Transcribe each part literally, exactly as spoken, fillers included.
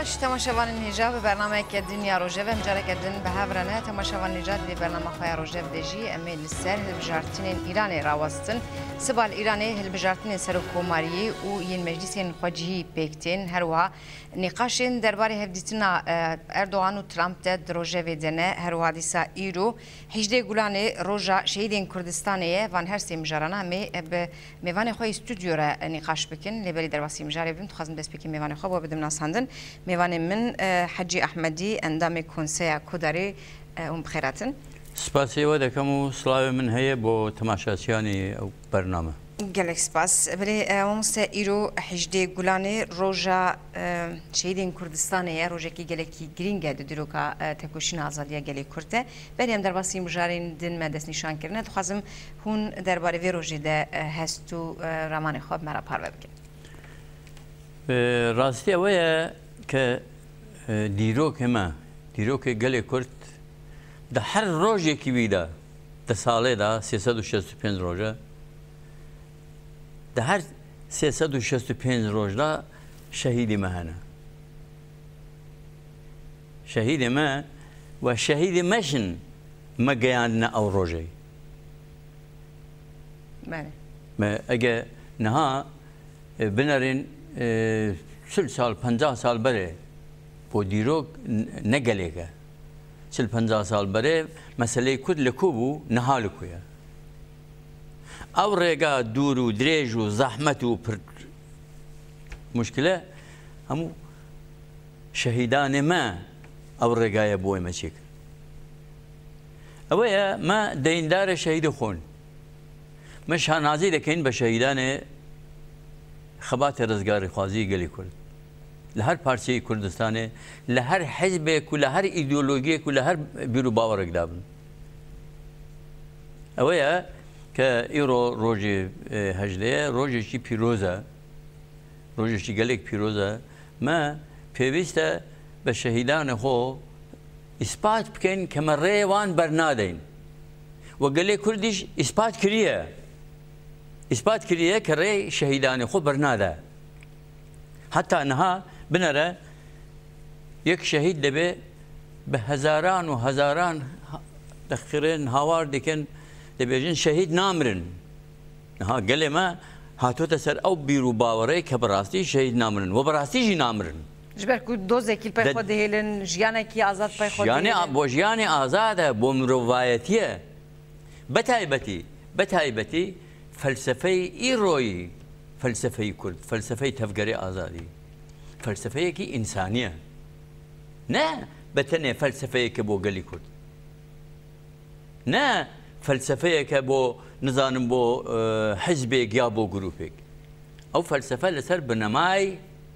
باش تماشاوان النجاب برنامج الدنيا روجا و مجارك الدن بهافرنا تماشاوان نجاد لبرنامج خويا روجا دجي امي للسر البجارتين ايراني راوستن سبال ايراني البجارتين سرو كوماري و ين مجلسين خوجي بيكتين هروها نقاشين درباري هفديتنا اردوغان و ترامب تد روجا ودنه هروها ديسا ايرو هجده گولانه روجا شهيدين كردستانيه وان هرسي مجارانا مي میوان خوی استودیو را نقاش بکن لبری درواسی مجاری بیم تخازم دست بکن میوان خواب و بدم ناساندن میوان من حجی احمدی اندام کنسیا کوداری ام بخیراتن سپاسی و دکم و سلام من هی با تماشاچیانی برنامه گلک سپاس بله ممست ایرو حجده گلانه روجا شهیدین کردستانه روجا کی گلکی گرینگه دروکا تکوشین آزادیا گلی کرده بله هم درواسی مجارین دن مدرس نشان کردن تخازم هون درباره وی روجی ده هستو رمان خواب مرا پارو بکن راستی اوه که دیروک ما دیروک گلی کرد ده هر روزی کی بیدا ده ساله ده سیصد و شصت و پنج روزه ده هر سیصد و شصت و پنج روزه شهیدی مهنه شهیدی ما و شهیدی مشن ما گیان او روزی بله ما اگه نها بنرین سل سال پنجاه سال بره با دیروک نگلیگه سل پنجاه سال بره مسئله کد لکوبو نهالکویه او رگا دور و دریج و زحمت و پر مشکله همو شهیدان ما او رگای بوی ما چیک اوه ما دیندار شهید خون مش هنازی دکین به شهیدان خبات رزگار خوازی گلی کرد لهر پارچه کردستانه لهر حزب کو لهر ایدئولوژی کو لهر بیرو باور اقدابن اوه که ایرو روزی هجده روزی چی پیروزه روزی چی گلیک پیروزه ما پیوسته به شهیدان خو اثبات بکن که مره وان برنادین و گلی کردیش اثبات کریه اثبات کریه که ری شهیدان خو برناده حتی انها بنره یک شهید دبه به هزاران و هزاران دخرین هوار دکن دبیجن شهید نامرن ها گله ما هاتو تسر او بیرو باوره که براستی شهید نامرن و براستی جی نامرن جبر کو دوزه کیل پای خود هیلن جیانه کی آزاد پای خود جیانه بو جیانه آزاده بو مروایتیه بتایبتی بتایبتی فلسفه ایروی فلسفه کرد فلسفه تفکر آزادی فلسفه کی انسانیه نه بتنه فلسفه که بو گلی کرد نه فلسفه که بو نظام بو حزبك یا بو گروپك او فلسفه لسر بنمای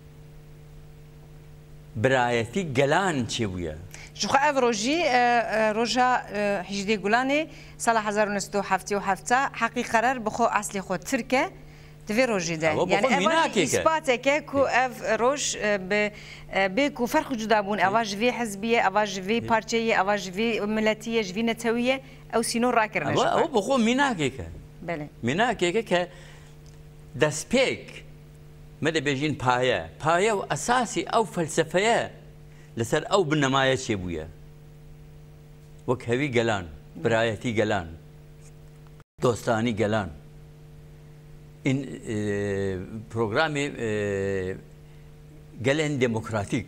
برایتی گلان چی بویا شو خاف روجي روجا حجدي گولاني سال هزار و نهصد و هفتاد و هفت حقي قرار بخو اصلي خو تركه دوی روزی ده یعنی اول اثباته که کو اف روش به به کو فرق جدا بون اواج وی حزبیه اواج وی پارچه‌ای اواج وی ملتیه وی نتویه او سینو را کردن او بخو میناکه که بله میناکه که دسپیک مده بيجين پایه پایه و اساسی او فلسفه لسر او بالنمایه چی بویه وک هوی گلان برایتی گلان دوستانی گلان این پروگرامی گلن دموکراتیک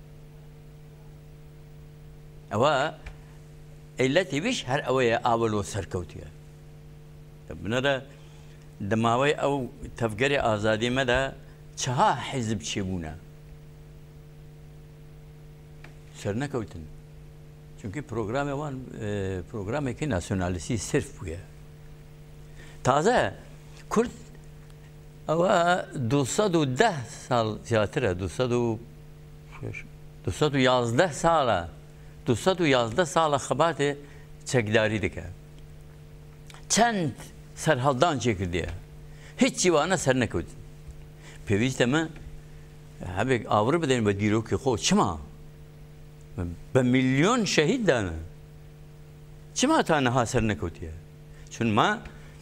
اوا التي بيش هر اويا اولو سركوتيا بنرى دماوي او تفكري ازادي مدى چها حزب چبونا سرنكوتن چونكي پروگرام وان پروگرام كي ناسيوناليسي صرف بويا تازه كرد او دوصد و ده سال زیاتره دوصد و دوصد و یازده ساله دوصد و یازده ساله خبات چکداری دکه چند سرحالدان چکردیه هیچ چیوانه سر نکود پیویسته من هبک آور بدین با دیروکی خود چما به میلیون شهید دانه چما تا نها سر نکودیه چون ما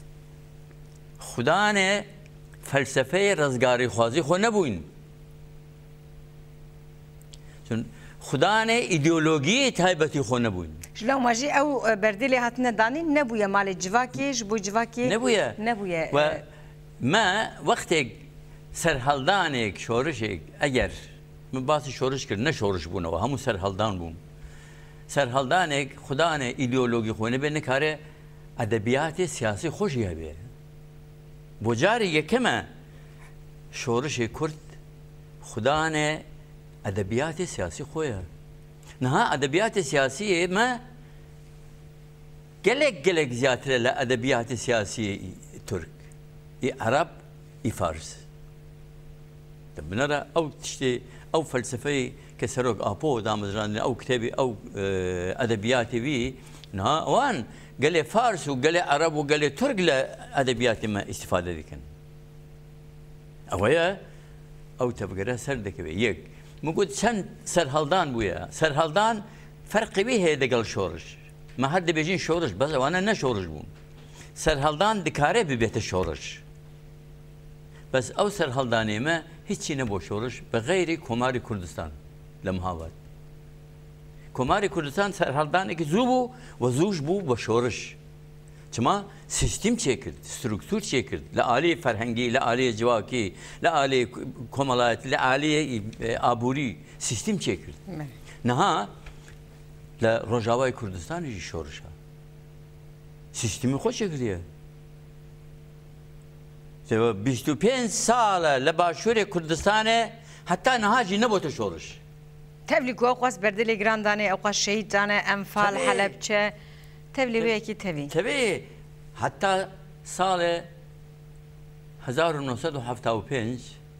خدا نه فلسفه رزگاری خوازی خو نبوین چون خدانه ایدئولوژی تایبەتی خۆ نەبوون لەو ماژی ئەو بەردەلی هاتنە دانی نەبووە ماڵی جواکیش بۆ جواکی نەبووە نەبووە ما وەختێک سەرهەڵدانێک شۆڕشێک ئەگەر من باسی شۆڕش کرد نە شۆڕش بوونەوە هەموو سەرهەڵدان بوون سەرهەڵدانێک خدانە ئیدئۆلۆژی خۆی نەبێ نەکارێ ئەدەبیاتی سیاسی خۆشی هەبێ بۆ جاری یەکەمە شۆڕشی کورد خدانێ ئەدەبیاتی سیاسی خۆیە نەها ئەدەبیاتی سیاسی ئێمە gelek gelek زیاترە لە ئەدەبیاتی سیاسی تورک ئی عەرەب ئی فارس بنەرە ئەو تشتێ ئەو فەلسفەی کە سەرۆک ئاپۆ دامەزراندن ئەو کتێبی ئەو ئەدەبیاتی وی نها ئەوان gelê فارس و gelê عەرەب و gelê تورک لە ئەدەبیاتی مە ئیستیفادە دەکەن ئەوەیە ئەو تەبگەرە سەر دەکەوێت یەک مگوت چەند سەرهەڵدان بووە سەرهەڵدان فەرقی هەیە دەگەڵ شۆڕش ما هەر دەبێژین شۆڕش بەس ئەوانە نەشۆڕش بوون سەرهەڵدان دکارێ ببێتە شۆڕش بەس ئەو سەرهەڵدانێمە هیچی نەبوو شۆڕش بە غەیری کۆماری کوردستان لە مهاوات کۆماری کوردستان سەرهەڵدانێکی زوو بوو و زووش بوو بە شۆڕش چما سیستیم چێ کرد ستروکتور چێ کرد لە ئالەی فەرهەنگی لە ئالەی جواکی لە ئالەی کۆمەڵایەت لە ئالەی ئابووری سیستیم چێ کرد نەها لە ڕۆژاوای کوردستانیشی شۆڕشە سیستمی خۆ چێ کردیە بیست و پێنج ساڵە لە باشووری کوردستانێ هەتا نەهاجی نەبۆتە شۆڕش تەبلی گوۆ خواست بەردەلی گراندانێ ئەو قەش شەهیددانە ئەمفال حەلەبچە تەبلی وەیەکی تەوی تەبێ هەتا ساڵێ هەزار و نۆسەد و هەفتا و پێنج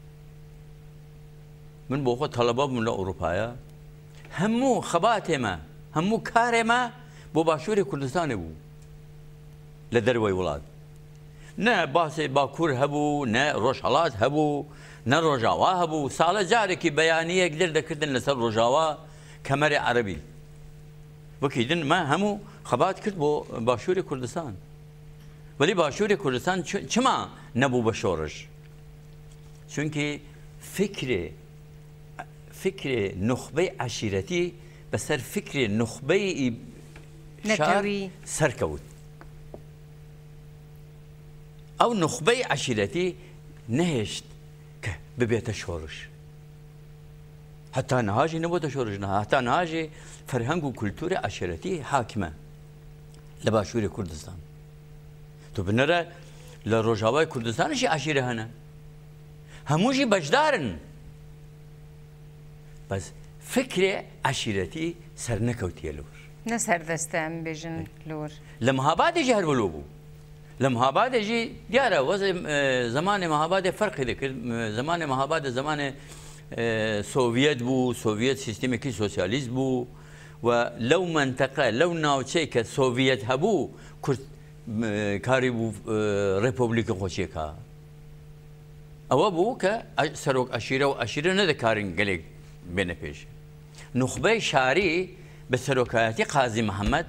من بۆ خۆ تەڵەبە بووم لە ئەوروپایە هەموو خەباتێمە هەموو کارێمە بۆ باشووری کوردستانی بوو لە دەروەی وڵات نە باسی باکوور هەبوو نە ڕۆژهەڵات هەبوو نە ڕۆژاوا هەبوو ساڵە جارێکی بەیانیەک دەردەکردن لەسەر ڕۆژاوا کەمەری عەرەبی وەکیدن ما هەموو خەبات کرد بۆ باشووری کوردستان وەلی باشووری کوردستان چما نەبوو بە شۆڕش چونکی فکرێ فکرێ نوخبەی عەشیرەتی بەسەر فکرێ نوخبەی شار سەرکەوت ئەو نوخبەی عەشیرەتی نەهێشت کە ببێتە شۆڕش هەتا نەهاژی نەبووتە شۆڕش نەها هەتا نەهاژی فەرهەنگ و کولتوری عەشیرەتی حاکمە لە باشووری کوردستان تو بنەرە لە ڕۆژاوای کوردستانیشی عەشیرە هەنە هەمووشی بەشدارن بەس فکرێ عەشیرەتی سەر نەکەوتیە لور نە سەردەستە ئەم بێژن لور لە مەهابادێکی هەر بەلۆ بوو لە مەهابادێکی دیارە وەزێ زمانی مەهابادێ فەرقی دەکرد زمانی مەهابادە زمانی سۆڤیەت بوو سۆڤیەت سیستێمێکی سۆسیالیست بوو و لەو منتەقە لەو ناوچەی کە سۆڤیەت هەبوو کورد کاری بوو ڕێپۆبلیکە خۆچیەکە ئەوە بوو کە سەرۆک عەشیرە و عەشیرە نەدەکارن گەلێک بێنە پێش نوخبەی شاری بە سەرۆکایەتی قازی محەممەد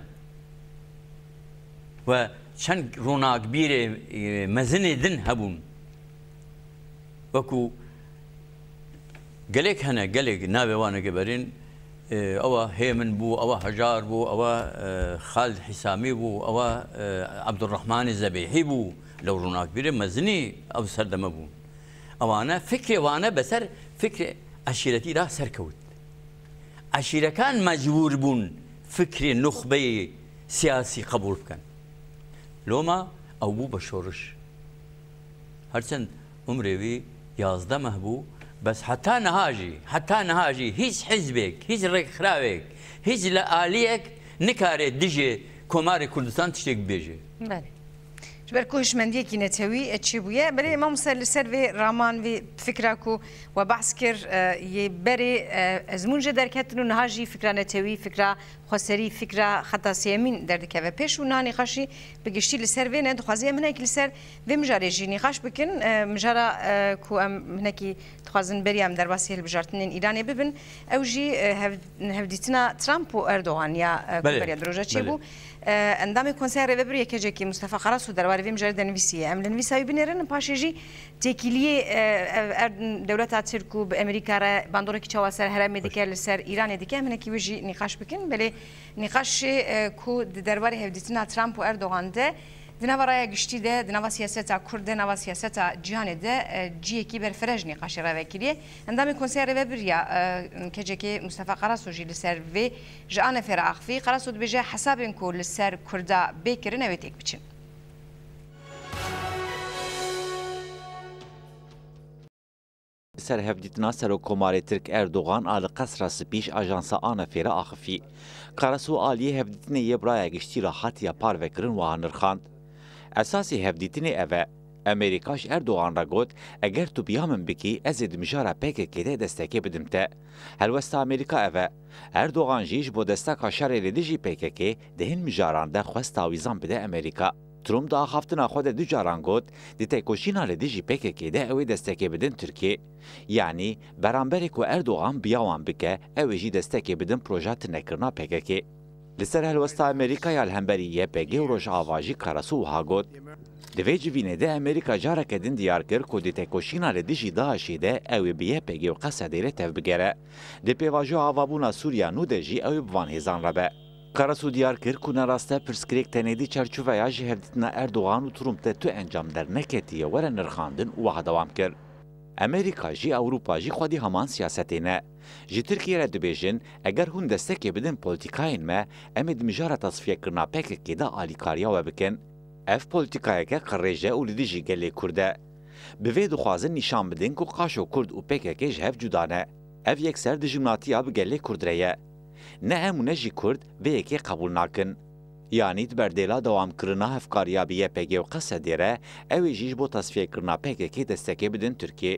و چەند ڕووناکبیرێ مەزنێ دن هەبوون وەکو گەلێک هەنە گەلێک ناوێوانەگە بەرین ئەوە هێمن بوو ئەوە هەژار بوو ئەوە خالد حیسامی بوو ئەوە عەبدوڕەحمانی زەبیحی بوو لەو ڕووناکبیرە مەزنی ئەو سەردەمە بوون ئەوانە فکرێوانە بەسەر فکرێ عەشیرەتیدا سەرکەوت عەشیرەکان مەجبور بوون فکری نوخبەی سیاسی قبول بکەن لۆمە ئەو بوو بە شۆڕش هەرچەند عمرێوی یازدە مەه بوو بەس هەتا نەهاژی هەتا نەهاژی هیچ حیزبێک هیچ ڕێکخراوێک هیچ لە ئالیەک نکارێت دژێ کۆماری کوردستان تشتێک بێژێ بەر کۆشمەندیەکی نەتەوی چی بووە بەرێ مامۆستا لەسەر vê raman vê fikra ku we behs kir yê berê ezmûn ji derketin û niha jî fikra netewî fikra خسری فکر خطا سیمین در دکه و پیش و نانی خشی بگشتی لسر وینه دخوازی من هیک لسر و مجاری جینی خش بکن مجارا کو ام هنکی دخوازن بریم در واسه البجارتنین ایرانی ببین او جی هفدیتنا ترامپ و اردوغان یا کوبریا دروجه چی بو اندام کنسر ببری که جکی مصطفی قراس و درباره وی مجاری دنویسیه ام لنویسایی بنرن پاشیجی تکیلی دولت ترکو به امریکا را باندور کی چواسر هرم دیگر لسر ایران دیگه من کی وجی نقاش بکن بله نقاش کو درباره هفدیتنا ترامپ و اردوغان ده دنوارای گشتی ده دنوا سیاست کرد دنوا سیاست جهان ده جی کی بر فرج نقاش را وکیلیه اندام کنسر ببریا که جکی مصطفی قراس و جی لسر و جان فراخفی قراس و بجه حساب کو لسر کردا بکر نویتک بچین سر هفدیتنا سروکوماری ترک اردوغان آل قصر سپیش آژانسا آن فیرا آخفی قرسو آلیه هفدیتنی یه برای گشتی راحت یا پار وکرن و هنرخاند اساسی هفدیتنی اوه امریکاش اردوغان را گوت اگر تو بیامن بکی از دمجارا پیک کده دستکی بدمته هلوست امریکا اوه اردوغان جیش بو دستکا شر لیدیجی پیک که دهن مجاران ده خواست تاویزان بده امریکا تروم دا خفتنا خود دو جاران گوت دی تکوشینا لیدیجی پیک که ده اوی دستکی بدن ترکیه یعنی برانبری کو اردوغان بیاوان بکه اوی جی دستکی بدن پروژات نکرنا پیک که لسر هلوست امریکا یا الهمبریه پیگه و روش آواجی کارسو ها گوت دوی جوینه ده امریکا جارا کدن دیار کر کو دی تکوشینا لیدیجی داعشی ده اوی بیه پیگه و قصدیره تف بگره دی پیواجو آوابونا سوریا نو ده جی اوی بوان هزان ربه Karasu diyar kir ku neraste pirsgirêk tenêdî çerçûveya ji hevdîtina Erdogan û Trumpê tu encam derneketiye were nirxandin û wiha dewam kir. Amerîka jî Ewropa jî xwedî heman siyasetê ne. Ji Tirkiye re dibêjin eger hûn destekê bidin polîtikayên me em ê di mijara tasfiyekirina pekekê de alîkariya we bikin. Ev polîtikayeke qirêj e û li dijî gelê Kurd e. Bi vê dixwazin nîşan bidin ku qaşo Kurd û pekekê ji hev cuda ne. Ev yekser dijimnatiya bi gelê Kurd re ye. نه همونه جی کرد و یکی قبول نکن. یعنی بردیلا دوام کرنا هفکاریا بیه پیگه و قصه دیره اوی جیش با تصفیه کرنا پیگه که دستکه بدن ترکیه.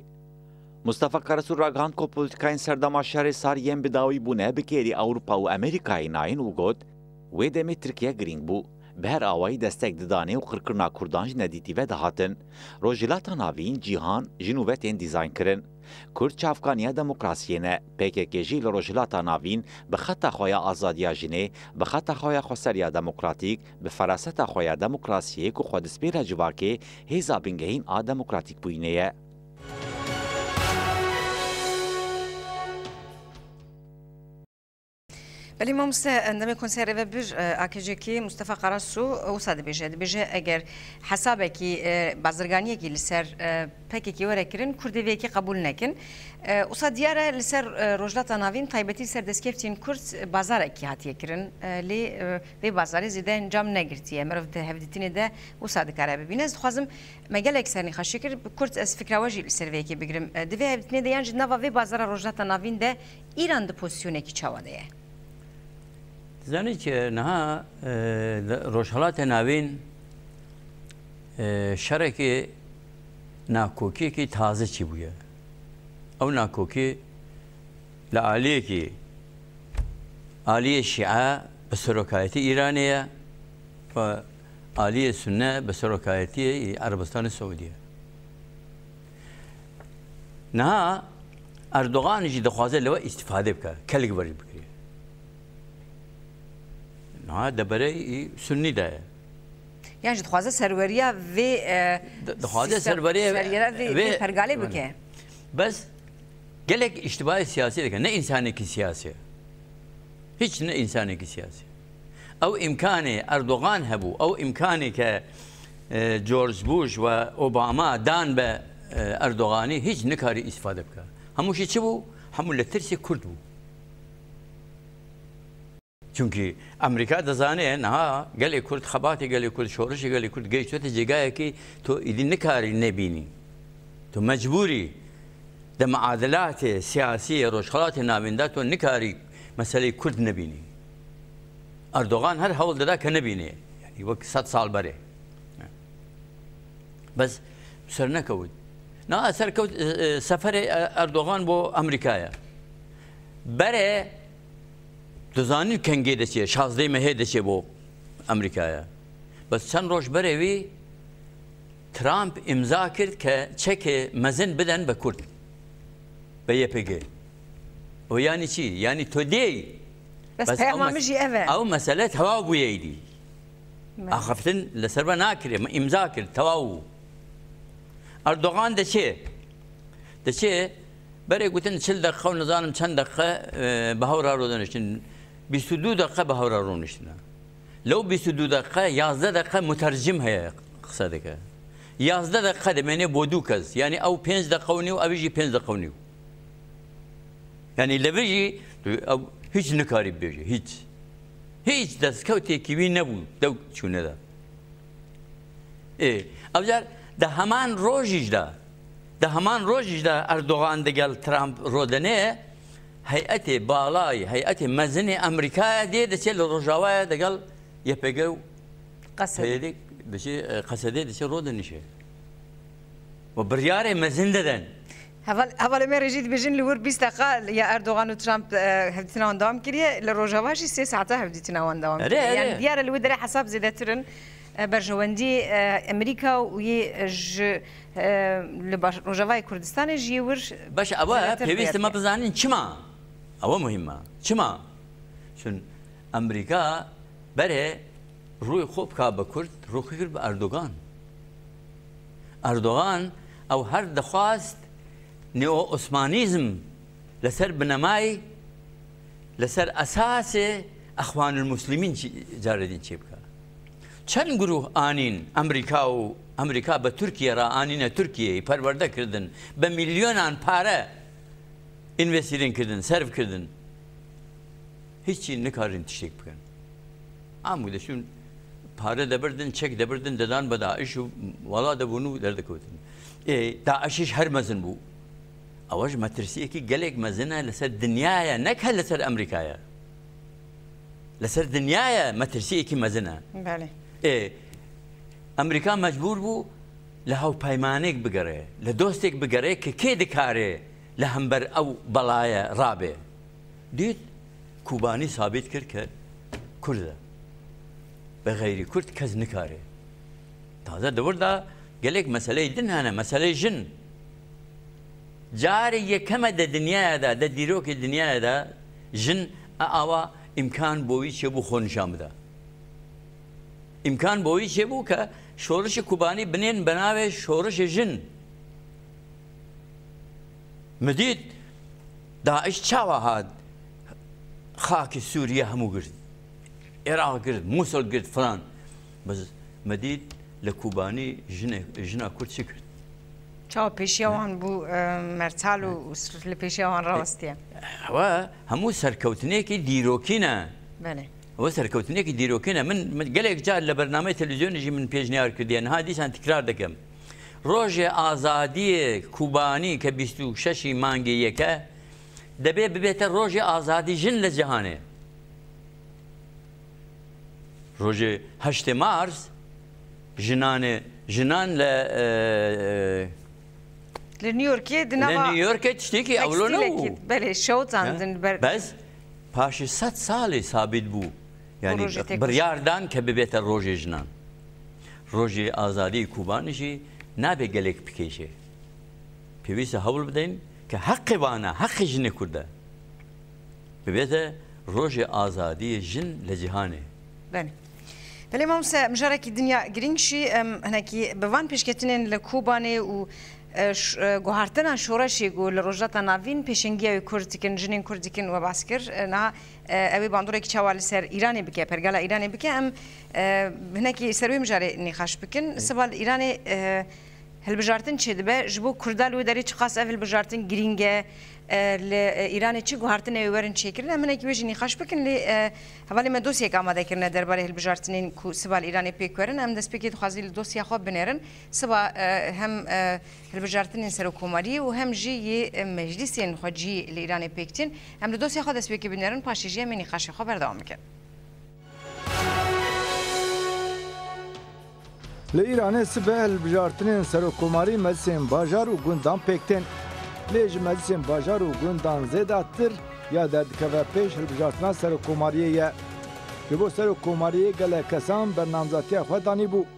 مصطفی قرسو راگاند کو پولیتیکاین سردما شهر سار یم بداوی بونه بکیری اوروپا و امریکای ناین و گود و دمی ترکیه گرینگ بو. به هر آوائی دستک ددانه و خرکرنا کردانج ندیتی و دهاتن. روژیلاتا ناوین جیهان جنوبتین دیزاین کرن. کرد چافکانیا دموکراسیه نه پیکه جی لروجلاتا ناوین به خط خویا آزادیا جنه به خط خویا خسریا دموکراتیک به فراست خویا دموکراسیه کو خود سپیره جواکه هیزا بنگهین آ دموکراتیک بوینه. بله ما مست اندام کنسر و بج آکیجی کی مصطفی قراسو وصاد بیجه بیجه اگر حسابه کی بازرگانیه کی لسر پکی کی وره کرن کردی وی کی قبول نکن وصاد دیاره لسر روجلات ناوین تایبتی سر دسکفتین کرد بازار کی هاتیه کرن لی وی بازاری زیده انجام نگرتیه مرف ده هفدیتینه ده وصاد کاره ببینه خواستم مجال اکسرنی خشی کرد کرد از فکر واجی لسر وی کی بگیرم دوی هفدیتینه ده یعنی نوا وی بازار روجلات ناوین ده ایران ده پوزیشنی کی چواده زنی که نه روشالات ناوین شرکی ناکوکی کی تازه چی بوده او ناکوکی لعالیه کی عالیه شیعه بسرکایتی ایرانیه و عالیه سنه بسرکایتی عربستان سعودیه نه اردوغان جی دخوازه لوا استفاده بکر کلک بری بکری نه دبره سنی ده یعنی دخوازه سروریا و دخوازه سروریا و فرقاله بکه بس گلک اشتباه سیاسی ده نه انسانی کی سیاسی هیچ نه انسانی کی سیاسی او امکانی اردوغان هبو او امکانی که جورج بوش و اوباما دان به اردوغانی هیچ نکاری استفاده بکه هموشی چی بو همون لترسی کرد بو چونکی امریکا دزانه نه گلی کرد خباتی گلی کرد شورشی گلی کرد گیش تو تجیگایی که تو ایدی نکاری نبینی تو مجبوری ده معادلات سیاسی روشخلات ناوینده تو نکاری مسئله کرد نبینی اردوغان هر حول داده که نبینی یعنی وقت صد سال بره بس سر نکود نه سر کود سفر اردوغان بو امریکایا بره دزانین کنگی دچه شازده مهه دچه بو امریکایا بس چند روز بروی ترامپ امضا کرد که چک مزن بدن به کرد به یه پگه و یعنی چی؟ یعنی تو دی بس پیغامش اوه او مسئله تواو بویه دی اخفتن لسربا ناکره امضا کرد تواو اردوغان دچه دچه برای گوتن چل دقیقه و نظانم چند دقیقه به هورا رو دانشتن بیست و دو دقیقه به هورا رو نشتن لو بیست و دو دقیقه یازده دقیقه مترجم هیا قصده که یازده دقیقه دمینه بودو کس یعنی او پنج دقیقه و نیو اویجی پنج دقیقه و نیو یعنی لبیجی او هیچ نکاری بیجی هیچ هیچ دستکوتی کیوی نبود دو چونه دا ای او جار ده همان روزیش دا ده همان روزیش دا اردوغان دگل ترامپ رودنه هیئت بالای هیئت مزن امریکا دی دچه لروجاوای دگل یپگو قصد دچه قصده دچه رودنیشه و بریاره مزن دادن اول اول ما رجيت بجن لور بیست دقیقه یا اردوغان و ترامپ هفدیتنا وان دوام کریه لروجاواشی سه ساعته هفدیتنا وان دوام کریه یعنی دیار الود در حساب زیاده ترن برجواندی امریکا و ج لروجاوای کردستان جیور باش اول پیوست ما بزنین چما اول مهمه چما چون امریکا بره روی خوب که با کرد روی کرد به اردوغان اردوغان او هر دخواست نیو عثمانیزم لسر بنمای لسر اساس اخوان المسلمین جاردین چی بکا چند گروه آنین امریکا و امریکا به ترکیه را آنین ترکیه پرورده کردن به میلیونان پاره اینوستیرین کردن سرف کردن هیچی نکارین تشتیک بکن عموده شون پاره دبردن چک دبردن ددان به داعش و والا دبونو درده کودن داعشش هر مزن بو اواج مترسیه کی گلک مزنه لسر دنیایا نکه لسر امریکایا لسر دنیایا مترسیه کی مزنه بله ای امریکا مجبور بو لهو پیمانک بگره لدوستک بگره که کی دکاره لهمبر او بلایا رابه دید کوبانی ثابت کرد که کرده به غیری کرد کز نکاره تازه دور دا گلک مسئله دن هنه مسئله جن جاری یکمه د دنیا دا د دیروک دنیا دا جن آوا امکان بوی چه بو خونشام دا امکان بوی چه بو که شورش کوبانی بنین بناوه شورش جن مدید داعش چاوا هاد خاک سوریه همو گرد عراق گرد موسل گرد فلان بس مدید لکوبانی جن جنا کرد چی کرد چاو پیشیوان بو مرتال و پیشیوان راستیه و همو سرکوتنه که دیروکینه بله و سرکوتنه که دیروکینه من گلک جار لبرنامه تلویزیونی من پیشنهاد کردیم ها دیسان تکرار دکم روز آزادی کوبانی که بیست و شش مانگی یکه دبی ببیت روز آزادی جن لجهانه روز هشت مارس جنان جنان ل لنيويورك دنا لنيويورك تشتكي اولونو بله شوت عندن بس باش ست سالي ثابت بو يعني برياردان كببيت الروجي جنان روجي آزادي كوبانشي نابي قلق بكيشي بيبيس هول بدين كحق وانا حق جن كرده ببيت روجي آزادي جن لجهانه بله بله ما موسى مجرد الدنيا جرينشي هناك بوان بيشكتنين لكوباني و گوهرتنا شورشی گول روزاتا نوین پیشنگی کردیکن جنین کردیکن و باسکر نه اوی باندوره که چوال سر ایرانی بکه پرگالا ایرانی بکه ام هناکی سروی مجاری نخاش بکن سبال ایرانی هالبجارتن چه دبه جبو کردال و داری چقاس اول بجارتن گرینگه ایرانی چی گوهرتن ایورن چه کردن من اکی وجی نخاش بکن لی حوالی من دوسیه که آماده کردن درباره هالبجارتنین کو سبال ایرانی پیکورن هم دست پیکید خوازی دوسیه خواب بنرن سبا هم هالبجارتنین سرکوماری و هم جی مجلسین خواجی ایرانی پیکتین هم دوسیه خواه دست پیکی بنرن پاشی جی من نخاش خواه بردام میکرد لإيران سبه بجارتنين سرکوماری مجلسین باجار و گندان پیکتن لیج مجلسین باجار و گندان زیداتر یا دردکەوە پێش هەڵبژارتنا سەرۆکۆماریە یە ji bo serokkomariyê gelek kesan bernamezatiya xwe danî bû.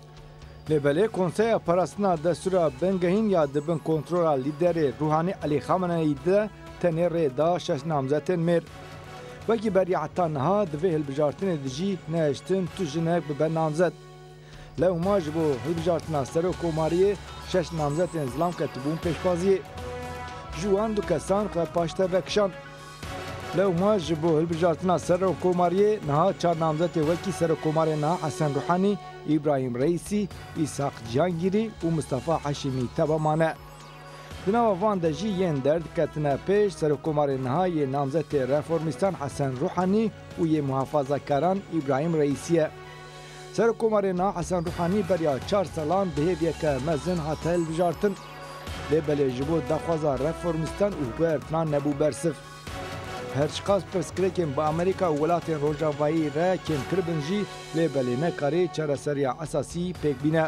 Lêbelê Konseya Parastina Destûra Bingehîn ya dibin kontrola lîderê Ruhanî Elî Xameneyî de tenê rê da şeş namzetên mêr. Wekî beriya heta niha divê hilbijartinê de jî nehiştin tu jinek bibe namzet. Lewma ji bo hilbijartina serokkomariyê şeş namzetên zilam ketibûn pêşbaziyê. Ji wan du kesan xwe paşte vekişand. Lewma ji bo hilbijartina serokkomariyê niha çar namzetê wekî serokkomarê niha Hesen Ruhanî, İbrahim Reîsî, İshak Cihangîrî û Mustafa Heşîmî teba mane. Di nava van de jî yên derdiketine pêş serokkomarê niha yê namzetê reformîstan Hesen Ruhanî û yê muhafazakaran İbrahim Reîsî ye. Serokkomarê niha Hesen Ruhanî beriya çar salan bi hêviyeke mezin hate hilbijartin. Lêbelê ji bo daxwaza reformîstan û guhertina nebû bersif. Herçiqas pirsgirêkên bi Amerîka û welatên Rojavayî re kêmkiribin jî lêbelê nekarê çareseriya esasî pêk bîne.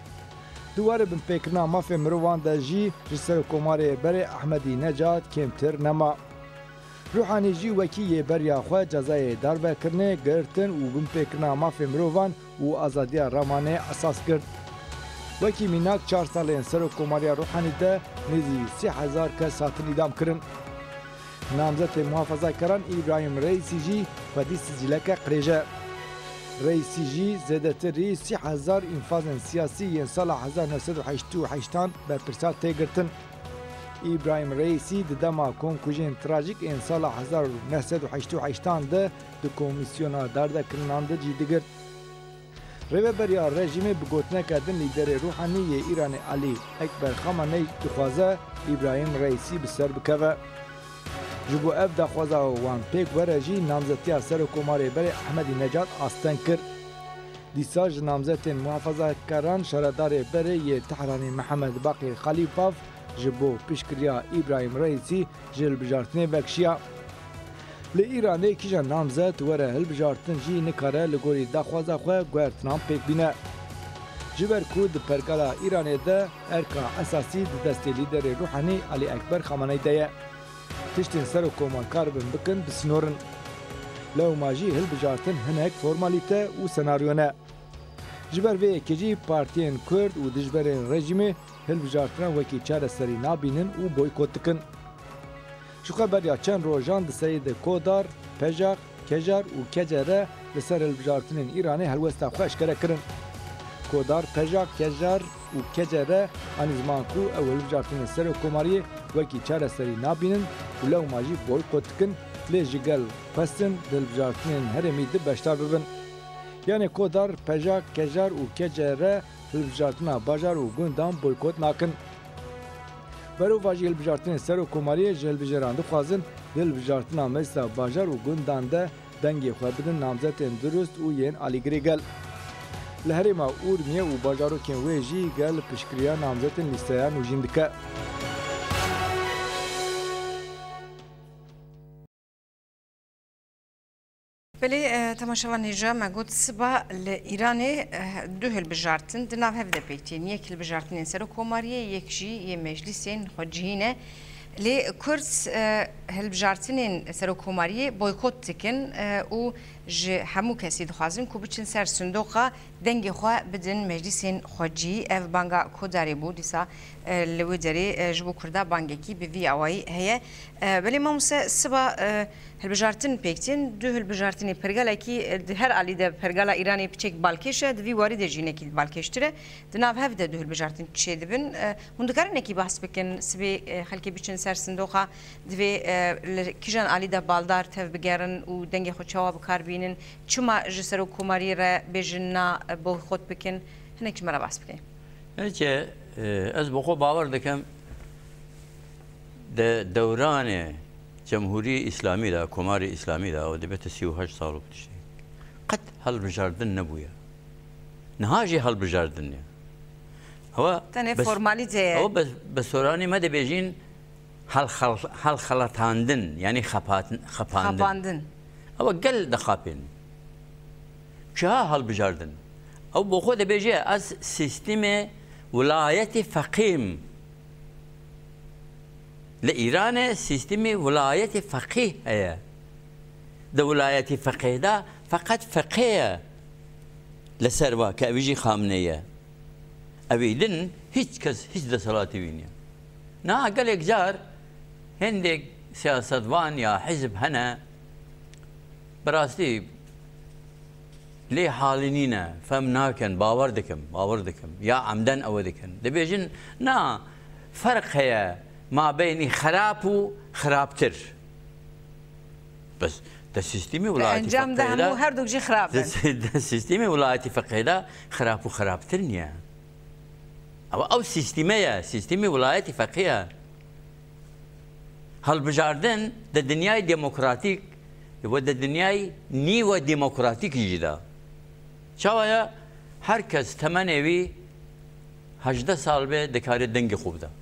Duwarê binpêkirina mafê mirovan de jî ji serokkomarê berê Ehmedî Necat kêmtir nema. Ruhanî jî wekî yê beriya xwe cezayê darvekirinê girtin û binpêkirina mafê mirovan û azadiya ramanê esas girt. Wekî mînak çar salên serokkomariya Ruhanî de nêzî sê hezar kes hatin îdam kirin. Namzetê muhafazakaran İbrahim Reîsî jî xwedî sicileke qirêje. Reîsî jî zêdetirî sê hezar înfazên siyasî yên sala hezar neh sed û heştî û heştan berpirsar tê girtin. İbrahim Reîsî di dema konkûjên trajîk yên sala hezar neh sed û heştî û heştan de di komîsyona derdekirinan de cî digirt. Rêveberiya rejîmê bi gotineke din lîderê Ruhanî yê Îranê Elî Ekber Xameney dixwaze İbrahim Reîsî bi ser bikeve. Ji bo ev daxwaza wan pêk were jî namzetiya serokkomarê berê Ehmedî Necat asten kir. Dîsa ji namzetên muhafazakaran şaredarê berê yê Tehranê Mihemed Baqî Xalîpov ji bo piştgiriya İbrahim Reîsî ji hilbijartinê vekişiya. Li Îranê kîjan namzet were hilbijartin jî nikare li gorî daxwaza xwe guhertinan pêk bîne. Ji ber ku di pergala Îranê de erka esasî di destê lîderê Ruhanî Elî Ekber Xameney de ye. Tiştên serokkomarkar bin bikin bisînorin. Lewma jî hilbijartin hinek formalîte û senaryo ne. Ji ber vê yekê jî partiyên Kurd û dijberên rejîmê hilbijartina wekî çareserî nabînin û boykot dikin. Ji xeberiya çend rojan di serê de Kodar, Pejak, Kejar û Kece re li ser hilbijartinên Îranê helwesta xwe eşkere kirin. Kodar, Pejak, Kejar û Kece re anî ziman ku ew hilbijartinên serokkomariyê wekî çareserî nabînin û lewma jî boykot dikin lê ji gel xwestin di hilbijartinên herêmî de beşdar bibin. Yani Kodar, Pejak, Kejar û Kece re hilbijartina bajar û gundan boykot nakin. Berova jî hilbijartinên serokkomariyê ji hilbijeran dixwazin di hilbijartina meclisa bajar û gundan de dengê xwe bidin namzetên durust û yên alîgirê gel. Li herêma Urmiye û bajarokên wê jî gel piştgiriya namzetên lîsteyan nûjîn dike. Belê temaşevan hêja me got siba li Îranê du hilbijartin di nav hev de pêktin. Yek hilbijartinên serokkomariyê, yek jî yê meclîsên xwecihîne. Lê Kurd hilbijartinên serokkomariyê boykot dikin û ji hemû kesî dixwazin ku biçin ser sindoqa dengê xwe bidin meclîsên xwecihî. Ev banga Kodarê bû dîsa li wê derê ji bo Kurda bangekî bi vî awayî heye. Belê mamose siba hilbijartin pêktin du hilbijartinê pergelekî di her alî de pergala Îranê piçek balkêş e di vî warî de jî nekî balkêştir e. Di nav hev de du hilbijartin çê dibin. Hûn dikarin nekî bahs bikin sibê xelkê biçin ser sindoqa divê li kîjan alî de baldar tev bigerin û dengê xwe çawa bikar bînin. Çima ji serokkomariyê re bêjin na boykot bikin. Hinek ji me re bahs bikin. Herçe ez bi xwe bawer dikim de dewranê Cemhurî İslamî da Komarê İslamî da ew dibête sî û heşt sal û tiştê. Qet hilbijardin nebûye. Niha jî hilbijardin ye. Hewa tenê formalîte ye. Ew bi soranî me dibêjin helxelatandin yani xepandin. Ew gel dixapên. Çiha hilbijardin. Ew bo xwe dibêje ez sistemê wilayetê feqîm. لإيران سيستمي ولاية فقيه هي ده ولاية فقيه ده فقط فقيه لسروا كأبيجي خامنية أبيدن هيج كز هيج ده صلاة وينيا نا قالك جار هندك سياستوان يا حزب هنا براستي ليه حالينينا فهمناكن باور دكم باور دكم يا عمدن أو دكن دبيجن نا فرق هي ما بين خراب وخرابتر بس ده سيستمي ولاية انجام ده مو هردوك جي خراب ده سيستمي ولاية فقيه ده خراب وخرابترنيا او او سيستمية سيستمي ولاية فقيه هل بجاردن ده دنياي ديمقراطيك وده دنياي نيوة ديمقراطيك جدا شاوية هركز تمنوي هجده سال به دكاري دنگ خوب ده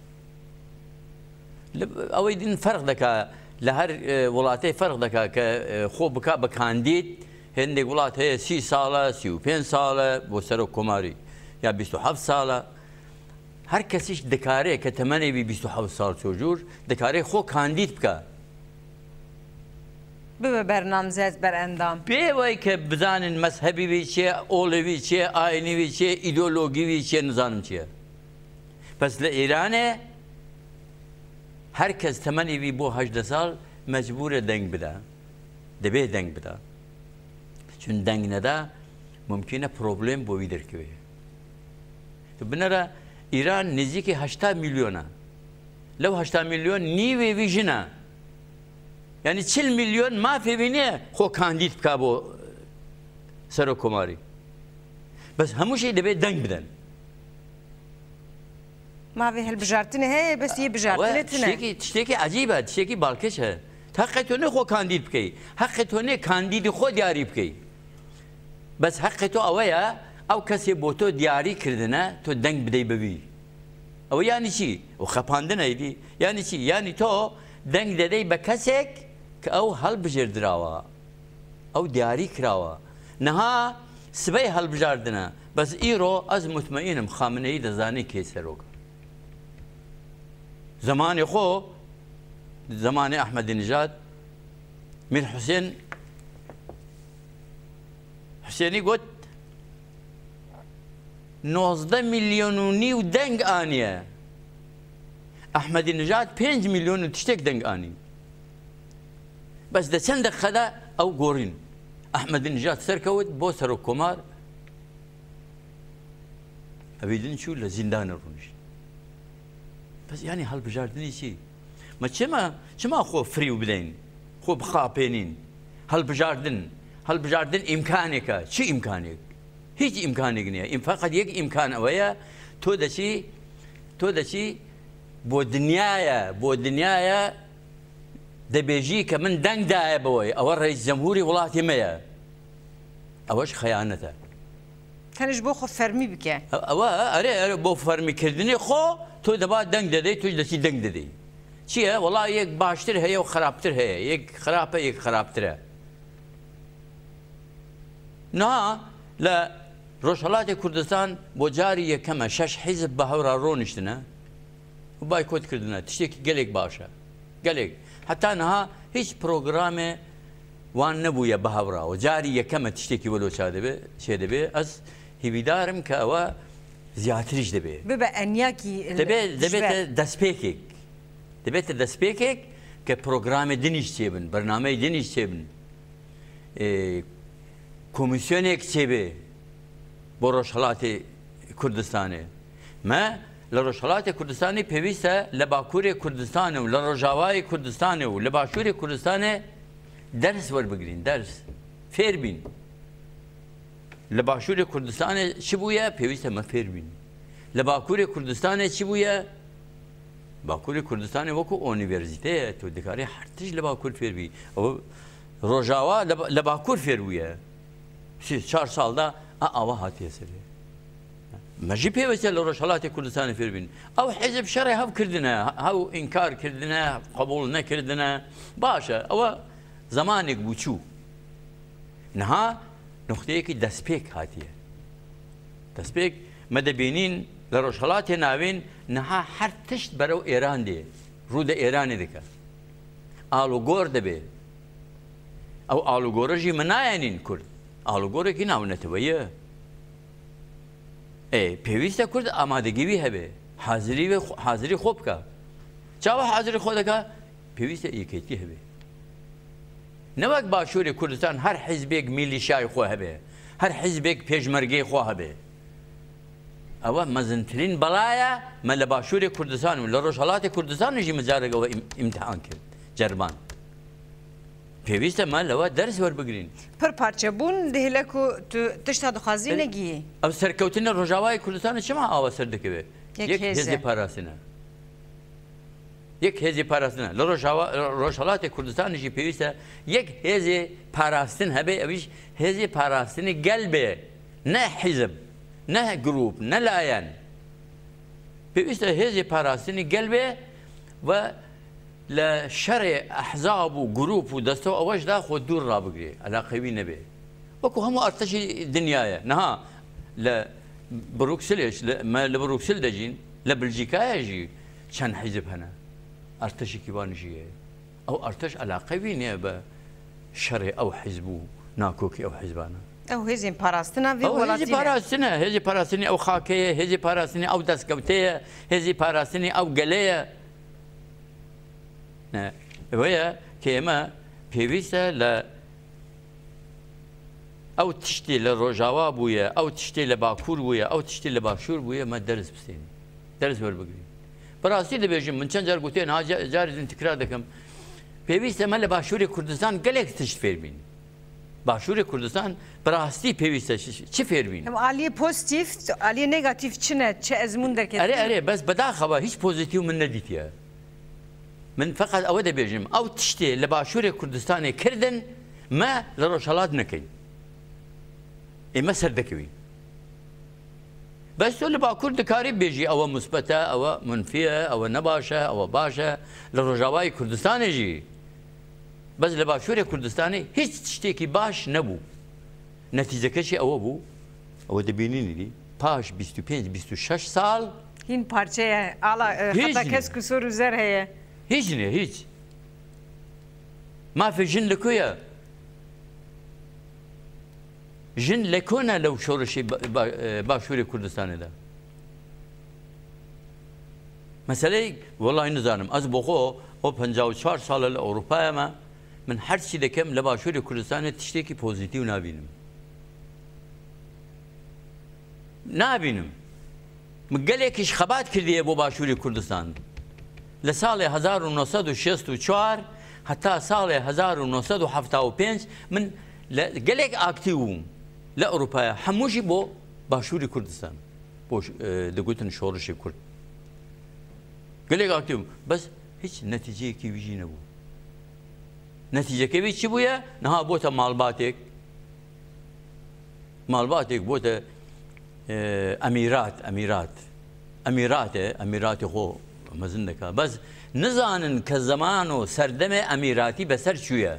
او يدين فرق دكا لهر ولاتي فرق دكا كخوب بكا بكانديد هندي ولات هي سی ساله سی و پنج ساله بو سر کوماری یا بیست و هفت ساله هر کسیش دکاره که تمنی بی بیست و هفت سال چوجور دکاره خو کاندید بکا به برنامه بر اندام به وای که بزنن مذهبی وی چه اولوی چه آینی وی چه ایدئولوژی وی چه نظام چه پس لایران هر کس تمنی بی بو هجده سال مجبور دنگ بده دبه دنگ بده چون دنگ نده ممکنه پروبلم بوی درکوه تو بنره ایران نزدیک هشتاد میلیونه لو هشتاد میلیون نیوی ویژنه یعنی چهل میلیون ما فهمینه خو کاندید بکا بو سر و کماری بس هموشی دبه دنگ بدن ما في هالبجارتنا هي بس هي بجارتنا تشتكي تشتكي عجيبه تشتكي بالكشه حقتونه خو كانديد بكي حقتونه كانديد خو دياري بكي بس حقته اويا او كسي بوتو دياري كردنا تو دنگ بدي ببي او يعني شي وخباندنا يدي يعني شي يعني تو دنگ ددي بكسك او هل بجردراوا او دياري كراوا نها سبي هل بجاردنا بس ايرو از مطمئنم خامنه‌ای دزاني كيسروك زمان خو زمان احمد نژاد من حسين حسيني قلت نوزده مليون ونيو دنگ آنية احمد نژاد پنج مليون تشتك دنگ آني بس ده چند خدا او قورين احمد نژاد سركوت بو سر كومار ابيدن شو لزندان الرونش بس يعني هالبجاردني شيء ما شما شما خو فري وبدين خو بخابينين هالبجاردن هالبجاردن امكانك شو امكانك هيج امكانك نيا فقط يك امكان اويا تو دشي تو دشي بو دنيايا بو دنيايا دبيجي كمن دنگ داي بوي او رئيس جمهوري ولاتي ميا اوش خيانته كانش بو خو فرمي بك او اري بو فرمي كردني خو تو دبا دنگ ددي تو دشي دنگ ددي چیه والله یک باشتر هي و خرابتر هي یک خرابه یک خرابتره نه لا روشالات كردستان بوجاري يكما شش حزب بهورا رونشتنا وبايكوت كردنا تشتكي قلق باشا قلق حتى انها هيش بروجرام وان نبويا بهورا وجاري يكما تشتكي ولو شادبه شادبه از هبيدارم كاوا زياتريش دبي ببقى انياكي دبي دبي دسبيكيك دبي دسبيكيك كبروجرام دينيش تشيبن برنامج دينيش تشيبن إيه كوميسيونيك تشيبه بروشالات كردستاني ما لروشالات كردستاني بيويسا لباكوري كردستاني ولروجاواي كردستاني ولباشوري كردستاني درس وربقرين درس فيربين لباشوري كردستاني شبويا بيويسا ما فيربين لباكوري كردستاني شبويا باكوري كردستاني وكو اونيفرسيتي تو دكاري حرتج لباكور فيربي او روجاوا لباكور فيرويا سي چهار سال دا اوا هاتي سري ماجي بيويسا لروشالات كردستاني فيربين او حزب شرعي هاو كردنا هاو انكار كردنا قبول نكردنا باشا او زمانك بوچو نها نقطه‌ای دسپیک هاتیه دسپیک مدبینین لروشالات ناوین نها هر تشت برو ایران دی روده ایرانی دکه آلوگور دبی او آلوگوره جی مناینین کرد آلوگوره کی ناو نتویه ای پیوسته کرد آمادگی بی هبه حاضری و حاضری خوب که چاوه حاضری خود که پیوسته یکیتی هبه نوک باشور کردستان هر حزبیک میلیشای خو هبه هر حزبیک پیشمرگی خو هبه اوا مزنترین بلایا ما لباشور کردستان و لروشالات کردستان نجی مجارگ او امتحان کرد جربان پیوسته ما لوا درس ور بگرین پر پارچه بون دهله کو تشتا دخوازی نگیه او سرکوتن روجاوای کردستان چما آوا سر دکه یک هزی پاراسنه یک هزی پاراستن لروشالات کردستان نجی پیوسته یک هزی پاراستن هبه اویش هزی پاراستن قلبه نه حزب نه جروب نه لاين بيست هذه باراستني قلبي و لشرع احزاب وجروب ودستو اواش داخل دور رابقي على قوي نبي وكو هم ارتشي دنيايا نها لا بروكسلش ما لبروكسل دجين لا بلجيكا يجي كان حزب هنا ارتشي كيبان جي او ارتش على قوي نبا شرع او حزبو ناكوكي او حزبانا او هزي باراستنا في ولاتينا هزي باراستنا هزي باراستني او خاكيه هزي باراستني او دسكوتيه هزي باراستني او قليه نه ويا كيما بيفيسا لا او تشتي للرجاوا بويا او تشتي لباكور بويا او تشتي لباشور بويا ما درس بسين درس بربقري براسي دي بيجي من چند جار قوتين ها جارز تكرار دكم بيفيسا ما لباشور كردستان قليك تشتفير بين باشور کردستان براستی پیوسته چی فهمین؟ اما علیه پوزیتیف، علیه نگاتیف چنه؟ چه ازمون درکت؟ اره اره بس بداخله هیچ پوزیتیو من ندیتیه. من فقط اوده بیجیم او تشتی لباشور کردستان کردن ما لروشالات نکن. اما سردکوی. بس تو لباکور دکاری بیجی او مثبته او منفیه او نباشه او باشه لروجاوای کردستان جی. بس لباشور کردستانی هیچ تشتێکی باش نەبوو نەتیجەکەشی ئەوە بوو ئەوە دەبینینی دی پاش بیست و پێنج بیست و شەش ساڵ هین پارچەیە ئاڵا حتا کەس کوسۆر و زەر هەیە هیچ نییە هیچ مافی ژن لە کوێیە ژن لە کۆنە لەو شۆڕشی باشووری کوردستانەدا مەسەلەی وەڵی نزانم ئەس بۆ خۆ ئەو پەنجا و چوار ساڵە لە ئەوروپایەمە من هەرچی دەکەم لە باشووری کوردستانە تشتێکی پۆزیتیو نابینم نابینم گەلێکیش خەبات کردیە بۆ باشووری کوردستان لە ساڵی هەزار و نۆسەد و شەست و چوار هەتا ساڵی هەزار و نۆسەد و هەفتا و پێنج من گەلێک ئاکتیو بووم لە ئەوروپایە هەمووشی بۆ باشووری کوردستان بۆ دەگوتن شۆڕشی کورد گەلێک ئاکتیو بووم بەس هیچ نەتیجەیەکی ویژی نەبوو نەتیجەکەوی چی بووە نەها بۆتە ماڵباتێک ماڵباتێک بۆتە ئەمیرات ئەمیرات ئەمیراتێ ئەمیراتی خۆ مەزن دەکا بەس نزانن کە زەمان و سەردەمێ ئەمیراتی بەسەر چوویە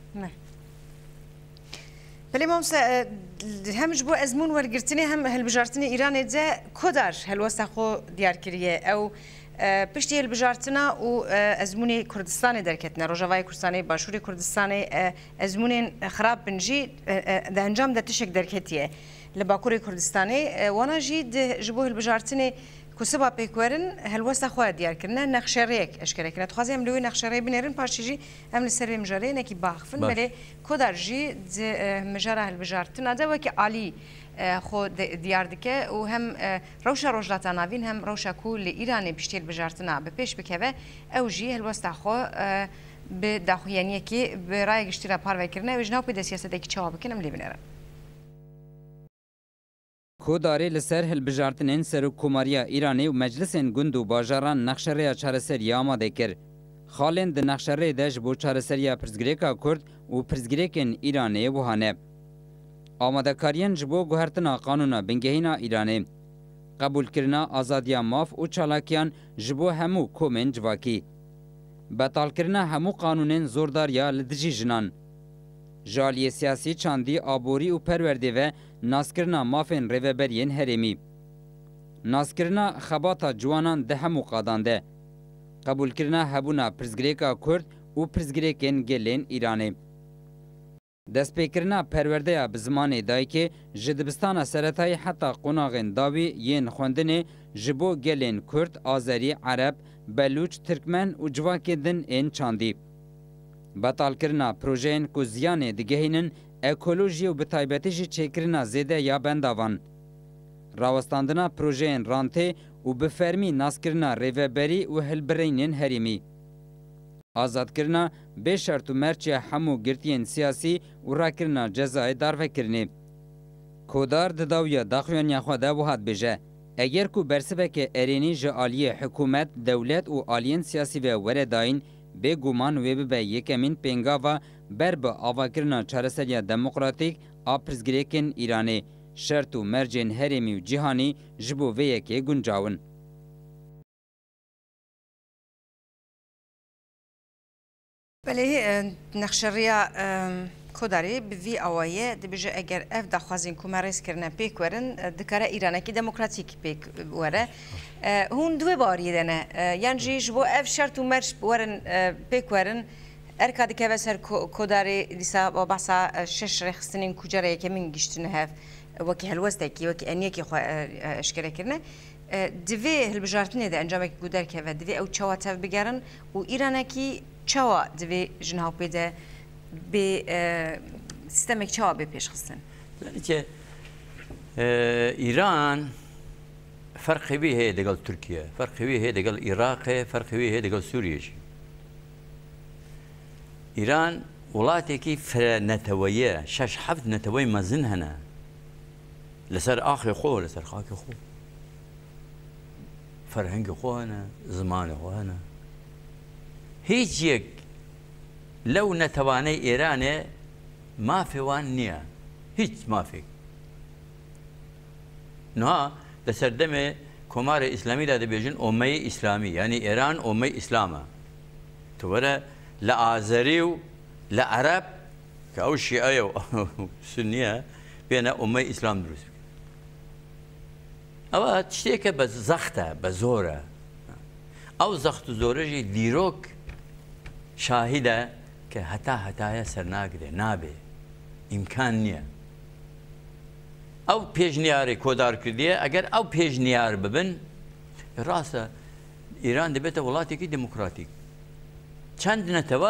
بەڵێ مامۆستا هەمش بۆ ئەزمون وەرگرتنی هەم هەلبژارتنی ئیرانê جێ کۆدار هەلوەستا خۆ دیارکردیە ئەو پشتی هەلبژارتنە و ئەزمونی کوردستانی دەرکەتنە ڕۆژاوای کوردستانی باشووری کوردستانی ئەزمونên خراپ بن jî di encam de tişek derketiye li Bakurê Kurdistanê wana jî ji bo hilbijartinê ku siba pêkwerin helwesta xwe diyarkirine nexşereyek eşkerekine dixwazê em li wê nexşereyê binêrin paşî jî em li ser vê mijareyê nekî baxifin belê kodar jî di mijara hilbijartina de wekî alî خو دیار دکه و هم روشا روجلاتا ناوین هم روشا کو لی ایرانی پشتی البجارتنا به پیش بکوه او جی هلوستا خو به داخویانیه که به رای گشتی را پار وکرنه و جناب پیده سیاست که چاوا بکنم لی بنرم کوداری لسر هلبجارتنین سر کوماریا ایرانی و مجلسین گند و باجاران نقشریه چارەسەریە ئامادە کرد خاڵێن د نەخشەرێ دەش بۆ چارەسەریە پرزگرێکا کورد و پرزگرێکên ئیرانê وهانه آمادەکاریان ji bo guhertina qanûna bingehîna Îranê qebûlkirina azadiya maf û çalakiyan ji bo hemû komên civakî betalkirina hemû qanûnên zordariya li dijî jinan ji aliyê siyasî çandî aborî û perwerdê ve naskirina mafên rêveberiyên herêmî naskirina xebata ciwanan di hemû qadan de قبولکردنا هبونا پرزگریکا کورد و پرزگریکین گلین ایرانی. دەستپێکردنا پەروەردەیە bi zimanê dayîkê ji dibistana seretayî heta qonaxên dawî yên xwendinê ji bo gelên Kurd, Azerî, Ereb, Belûç, Tirkmen û civakê din ên çandî. Betalkirina projeyên ku ziyanê digehînin ekolojî û bi taybetî jî çêkirina zêde ya bendavan. Rawestandina projeyên rantê û bi fermî naskirina rêveberî û hilbirêynên herîmî. Azadkirina bê şert û merçya hemû girtiyên siyasî û rakirina cezayê darvekirinê. Kodar di dawiya daxuyaniya xwe de wiha dibêje, eger ku bersiveke erênî ji aliyê hikûmet, dewlet û aliyên siyasî ve were dayîn, bêguman wê bibe yekemîn pêngava ber bi avakirina çareseriya demokratîk a pirzgirêkên Îranê, şert û mercên herêmî û cîhanî ji bo vê yekê guncawin. بله نقشریا کوداری به وی آوایه دبیجه اگر اف دخوازین کمرس کردن پیک ورن دکاره ایرانی که دموکراتیک پیک وره هون دو باری دنه یعنی جیش بو اف شرط و مرش ورن پیک ورن ارکاد که بسر کوداری دیسا با بحثا شش رخصتنین کجاره کمین گشتن هف وکی هلوسته کی وکی انیه کی خو اشکره کردن دوی هلبجارتنه ده انجام که کودار که و دوی او چوات بگرن و ایرانی کی چوا دوی جنها پیدا به سیستمک چوا به پیش خستن. یعنی که ایران فرقی به هی دگال ترکیه، فرقی به هی دگال عراق، فرقی به هی دگال سوریه. ایران ولاتی کی فر نتویه، شش هفت نتوی مزن هنه. لسر آخر خو، لسر خاک خو. فرهنگ خو هنه، زمان خو هنه. هیچ یک لو نتواني إيراني ما في وان نية هیچ ما في نها لسردمه كمار إسلامي ده بيجن أمي إسلامي يعني إيران أمي إسلامة تورا لآزريو لعرب كأو شيعية سنية بين أمي إسلام دروس أو تشتيك بس زخته بزوره أو زخت زوره جي ديروك شاهده که حتا حتای سرناگره نابه امکان نیه او پیشنیاری کودار کردیه اگر او پیشنیار ببن راسه ایران دبیت ولاتی کی دموکراتیک چند نتوه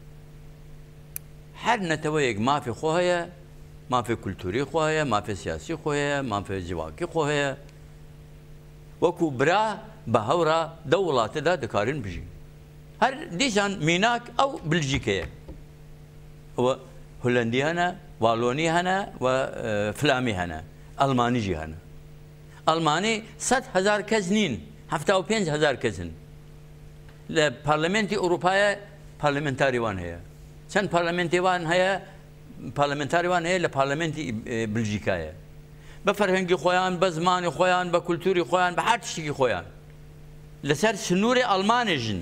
هر نتوه یک مافی خواه مافی کلتوری خواه مافی سیاسی خواه مافی جواکی خواه وکو برا بهورا دولات دا دکارین بجی هر دیشان میناک او بلژیکه و هولندی هنه والونی هنه و فلامی هنه المانی جی هنه المانی صد هزار کس نین هفته و پنج هزار کسن لپارلمنتی اروپای پارلمنتاری وان هیا چند پارلمنتی وان هیا پارلمنتاری وان هیا لپارلمنتی بلژیکایه به فرهنگی خویان به زمانی خویان به کلتوری خویان به هر چیزی خویان لسر سنور آلمانی جن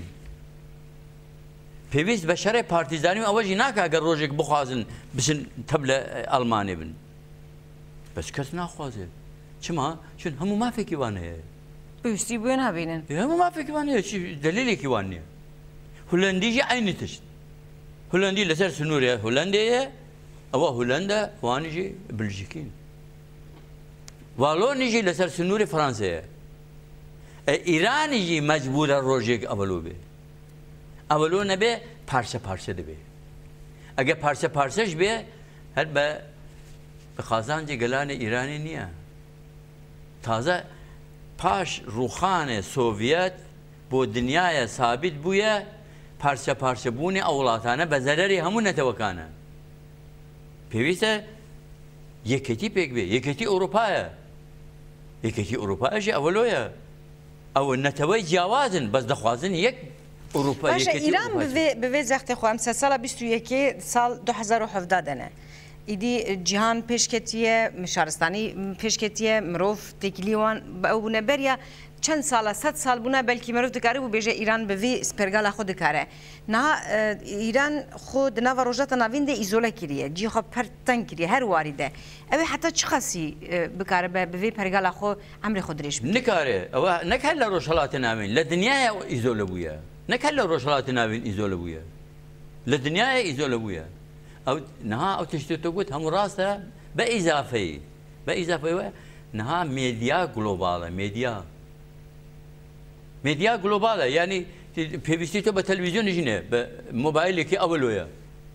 پیوست بشره پارتیزانی و اوجی ناکه اگر روزک بخوازن بسن تبل آلمانی بن بس کس نخوازه چما؟ چون همو ما فکر وانه بیستی بوین هبینن همو ما فکر وانه چی دلیلی کی وانه هولندی جی عینی تشت هولندی لسر سنوریه هولندیه او هولندا وانی جی بلژیکین والونی جی لسر سنوری فرانسیه ایرانی جی مجبور روزک اولو به اولو نبی پارچه پارچه دبی اگه پارچه پارچهش بی هر به بخازانجی گلان ایرانی نیه تازه پاش روخان سوویت بو دنیای ثابت بویه پارچه پارچه بونی اولاتانه به ضرری همون نتوکانه پیوسته یکیتی پیک بی یکیتی اروپایه یکیتی اروپایه اولویه او نتوی جوازن بس دخوازن یک باشه ایران به وی زخت خواهم سه سال بیست و یک سال دو هزار و هفده دنه ایدی جهان پیشکتیه شهرستانی پیشکتیه مروف تکلیوان او نبریا چند سال صد سال بونه بلکی مروف دکاره و بیجه ایران به وی سپرگال خود دکاره نه ایران خود نه روزات نوین ده ایزوله کریه جی خو پرتن کریه هر واریده اوه حتی چه خاصی بکاره به وی پرگال خو امر خود ریش نکاره او نکهل روشالات نامین لدنیا ایزوله بویه نەکە لە ڕۆژهڵاتی ناوین ئیزۆلە بووە لە دنیاە ئیزۆلە بووە ئەو نەها ئەو تشتێتە گوت هەموو ڕاستە بە ئیزافەی بە ئیزافەی وە نەها مێدیا گلۆباڵە مێدیا مێدیا گلۆباڵە ینی پێویستی تۆ بە تەلەڤیزیۆن ژینێ بە مۆبایلێکی ئەوەلۆیە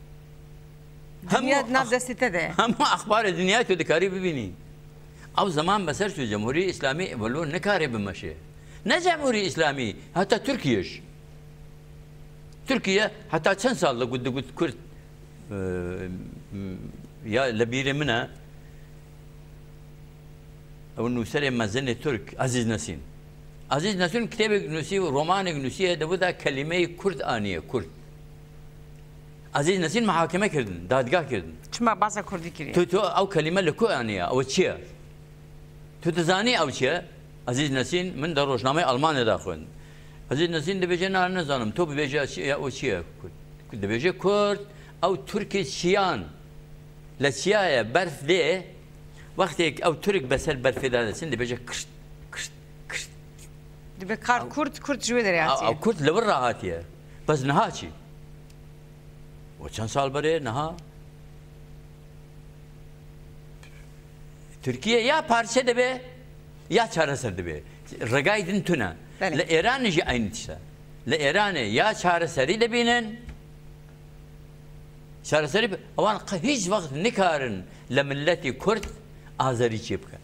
هەموو ئەخبارە دنیای تۆ دەکاری ببینی ئەو زەمان بەسەر تو جەمهوری ئیسلامی ئەوەلۆ نەکارێ بمەشێ نە جەمهوری ئیسلامی هەتا تورکیەش تورکیە هەتا چەند ساڵ لە گوت دەگوت کورد یا لە بیرێ منە ئەو نووسەرێ مەزنێ تورک عەزیز نەسین عەزیز نەسین کتێبێک نووسی و ڕۆمانێک نووسیە دەبوودا کەلیمەی کورد ئانیە کورد عەزیز نەسین محاکەمە کردن دادگا کردن چما باسە کوردی کردی تۆ تۆ ئەو کەلیمە لە کۆ ئانیە ئەوە چییە تۆ دەزانی ئەو چییە عەزیز نەسین من دە ڕۆژنامەی ئەڵمانیادا خوێن عەزیز نەسین دەبێژێ نا نەزانم تۆ ببێژە ئەو چییە دەبێژێ کورد ئەو تورکی چیان لە چیایە بەرف دێ وەختێک ئەو تورک بەسەر بەرفێدا دەچن دەبێژە کشت کشت کشت دەبێ کار کورد کورد ژوێ دەریاتی ئەو کورد لەبەر ڕاهاتیە بەس نەها چی وە چەند ساڵ بەرێ نەها تورکیە یا پارچە دەبێ یا چارەسەر دەبێ ڕێگای دن تونە لە ئێرانیژی ئاینتیشە لە ئێرانێ یا چارەسەری دەبینن چارەسەری ئەوان هیچ وەخت نکارن لە ملەتی کورد ئازەری چێ بکەن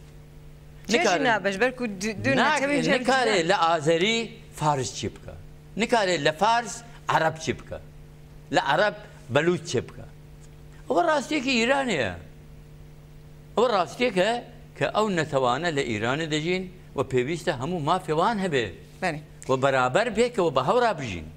نکارێ لە ئازەری فارس چێ بکە نکارێ لە فارس عەرەب چێ بکە لە عەرەب بەلوچ چێ بکە ئەوە ڕاستیەکی ئیرانەیە ئەوە ڕاستیەکە کە ئەو نەتەوانە لە ئیرانە دەژین و پێویستە هەموو مافێوان هەبێ و بەرابەر بێکەوە بە هەورا بژین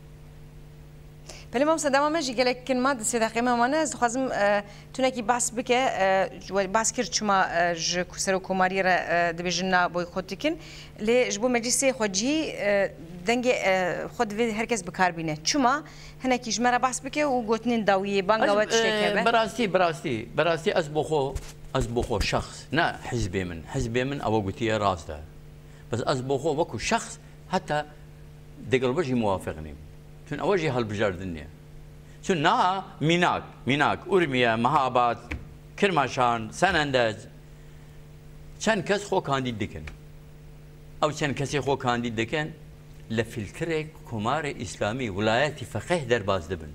پێلی مام سەدامەژی گەلێکن ما سێ دەقیمەوانە دەخوازم تونێکی باس بکە باس کرد چما سەر و کۆماریە دەبێژن بۆی خۆتیکن لێ ji بۆ مەجلیسê xwecî dengê xwe divê herkes bikarbîne çima hinekî ji me re bas bike û gotinên dawiyê banga we tiştek hebe berastî berastî berastî ez bo xwe ez bo xwe şexs ne hizbê min hizbê min ew gotiye rast e bes ez bo xwe wekû şexs heta digel jî muwafiq nîm çün ew jî hilbijardin niye çün na mînak mînak urmiye mehabat kirmaşan senendez çend kes xwe kandîd dikin ew çend kesê xwe kandîd dikin لە فیلترێک کۆمارە ئیسلامی وڵایەتی فەقێه دەرباز دەبن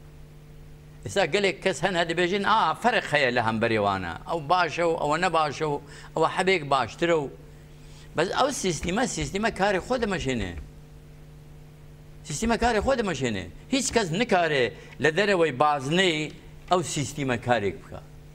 ئێستا گەلێک کەس هەن دەبێژین ئا فەرق هەیە لە هەمبەرێوانە ئەو باشە و ئەوە نەباشە و ئەوە حەبێک باشترە و بەس ئەو سیستیمە سیستیمە کاری خۆ دەمەشێنێ سیستیمە کاری خۆ دەمەشێنێ هیچ کەس نکارێ لە دەرەوەی بازنەی ئەو سیستیمە کارێک بکە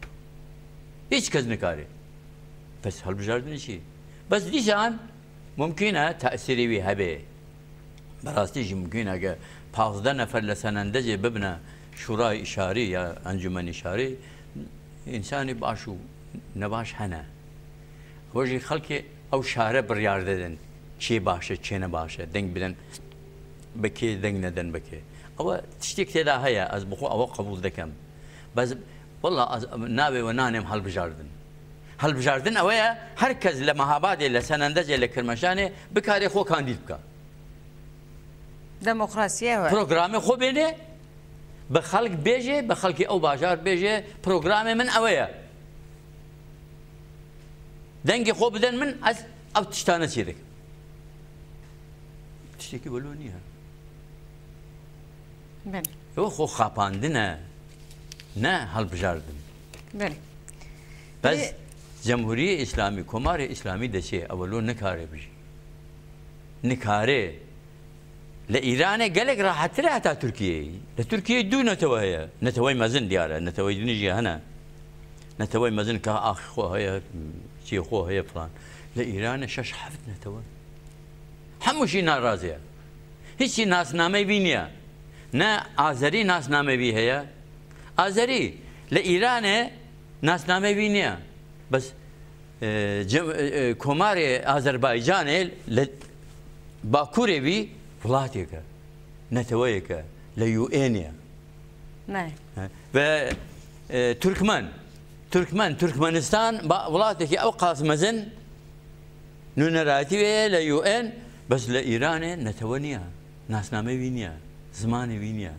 هیچ کەس نکارێ بەس هەڵبژاردنی چی بەس دیسان ممکنە تەئسیرێوی هەبێ بەڕاستیژی ممکن ئەگە پازدە نەفەر لە سەنەندەجێ ببنە شوڕای ئیشاری یا ئەنجومەنی شاری ئینسانی باش و نەباش هەنە وەژی خەڵکی ئەو شارە بڕیار دەدەن کێ باشە کێ نەباشە دەنگ بدەن بەکێ دەنگ نەدەن بکێ ئەوە تشتێک تێدا هەیە ئەس بخۆ ئەوە قبول دەکەم بەس وەڵا ناوێەوە نانێم هەڵبژاردن هەڵبژاردن ئەوەیە هەر کەس لە مەهابادێ لە سەنەندەجێ لە کرمەشانێ بکارێ خۆ کاندید بکە دەموکراسیەوە پرۆگرامی خۆ بێنێ بە خەڵک بێژێ بە خەڵکی ئەو باژار بێژێ پرۆگرامی من ئەوەیە دەنگی خۆ بدەن من ئەس ئەو تشتانە چێ دەکەم تشتێکی بەلۆ نییە ئەوە خۆ خاپاندنە نە هەڵبژاردن بەس جەمهوریە ئیسلامی کۆمارە ئیسلامی دەچێ ئەوەلۆ نکارێ بژی نکارێ لە ئیرانێ گەلێک ڕاحەترە هەتا تورکیەی لە تورکیە دوو نەتەوە هەیە نەتەوەی مەزن دیارە نەتەوەی دنیژی هەنە نەتەوەی مەزن کە ئاخی خۆ هەیە چی خۆ هەیە فڵان لە ئیرانە شەش حەفت نەتەوە هەمووشی ناڕازیە هیچی ناسنامەیبی نییە نە ئازەری ناسنامەوی هەیە ئازەری لە ئیرانێ ناسنامەوی نییە بەس کۆمارێ ئازەربایجانێ لە باکوورێوی وڵاتێکە نەتەوەیەکە لە یو ئێنە و تورکمەن تورکمەن تورکمەنستان وڵاتێکی ئەو قاسمەزن نونەراتی وەیە لە یو ئێن بەس لە ئیرانێ نەتەوە نییە ناسنامەی وی نییە زمانی وی نییە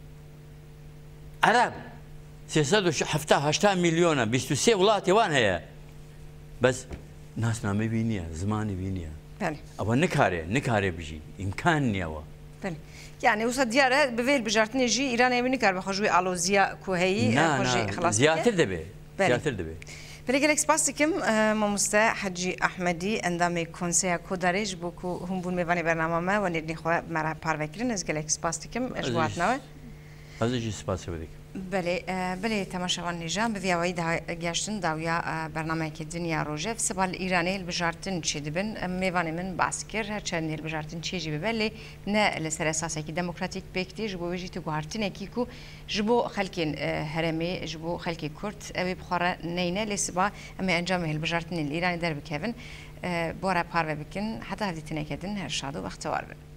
عەرەب سێسەد و هەفتا هەشتا میلیۆنە بیست و سێ وڵاتی وان هەیە بەس ناسنامەی وی نییە زمانی وی نییە ئەوە نکارێ نکارێ بژی ئیمکان نییەوە يعني وصل ديارة بفيل بجارتني جي إيران يبني كار بخجوي ألوزيا كوهي خلاص زياتر دبي زياتر دبي بلغلك سباسكم ممستا حجي أحمدي اندامي كونسيا كوداريج بوكو هم بون ميواني برنامه ما ونيرني خواه مرا پاروكرين از گلك سباسكم اجواتناوه از اجي سپاس بدك بله بله تماشاوان نجام بویاوی گشتن داویا برنامه که دنیا روجه سبال ایرانی البجارتن چی دبن میوانی من باس کر چند البجارتن چی جی بله نه لسر اساسه کی دموکراتیک بکتی جبو ویجی تو گوهرتن کی کو جبو خلکین هرمی جبو خلکی کرد اوی بخاره نینه لسبا اما انجام البجارتن ایرانی در بکن بورا پارو بکن حتی هفته تنکدن هر شادو اختوار بن